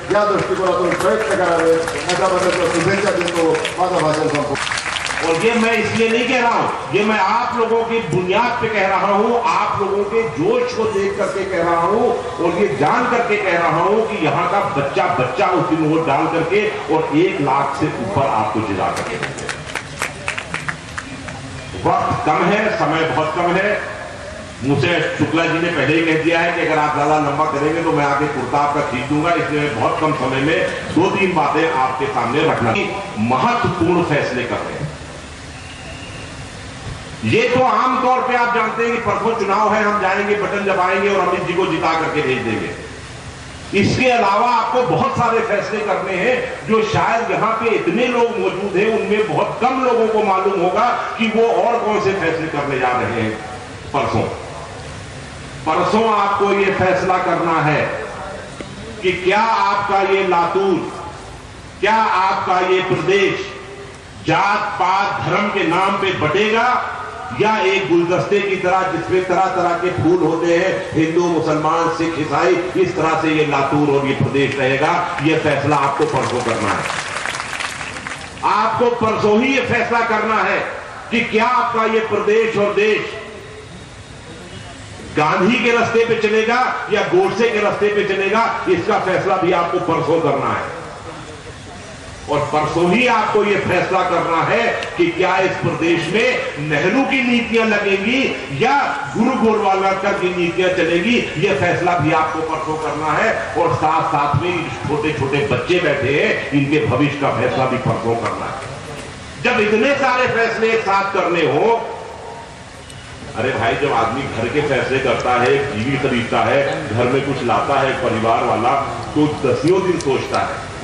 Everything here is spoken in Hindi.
या दृष्टिकोनातून प्रयत्न करावे अशा पद्धतीच्या शुभेच्छा देतो. माझं भाषण संपवतो. और ये मैं इसलिए नहीं कह रहा हूं, ये मैं आप लोगों की बुनियाद पे कह रहा हूं, आप लोगों के जोश को देख करके कह रहा हूं और ये जान करके कह रहा हूं कि यहां का बच्चा बच्चा उस दिन वोट डाल करके और 1 लाख से ऊपर आपको जिला करके देंगे. वक्त कम है, समय बहुत कम है. मुझे शुक्ला जी ने पहले ही कह दिया है कि अगर आप ज्यादा लंबा करेंगे तो मैं आगे कुर्ता आपका खींच दूंगा, इसलिए मैं बहुत कम समय में 2-3 बातें आपके सामने रखना. महत्वपूर्ण फैसले कर रहे हैं. ये तो आमतौर पे आप जानते हैं कि परसों चुनाव है, हम जाएंगे, बटन दबाएंगे और अमित जी को जिता करके भेज देंगे. इसके अलावा आपको बहुत सारे फैसले करने हैं जो शायद यहां पे इतने लोग मौजूद हैं उनमें बहुत कम लोगों को मालूम होगा कि वो और कौन से फैसले करने जा रहे हैं. परसों आपको ये फैसला करना है कि क्या आपका ये लातूर, क्या आपका ये प्रदेश जात पात धर्म के नाम पे बटेगा या एक गुलदस्ते की तरह जिसमें तरह तरह के फूल होते हैं, हिंदू मुसलमान सिख ईसाई, इस तरह से ये लातूर और ये प्रदेश रहेगा. ये फैसला आपको परसों करना है. आपको परसों ही ये फैसला करना है कि क्या आपका ये प्रदेश और देश गांधी के रास्ते पे चलेगा या गोडसे के रास्ते पे चलेगा. इसका फैसला भी आपको परसों करना है. और परसों ही आपको यह फैसला करना है कि क्या इस प्रदेश में नेहरू की नीतियां लगेंगी या गुरु गोलवालकर की नीतियां चलेगी. यह फैसला भी आपको परसों करना है. और साथ साथ में छोटे छोटे बच्चे बैठे हैं, इनके भविष्य का फैसला भी परसों करना है. जब इतने सारे फैसले एक साथ करने हो, अरे भाई, जब आदमी घर के फैसले करता है, टीवी खरीदता है, घर में कुछ लाता है परिवार वाला, तो 10 दिन सोचता है.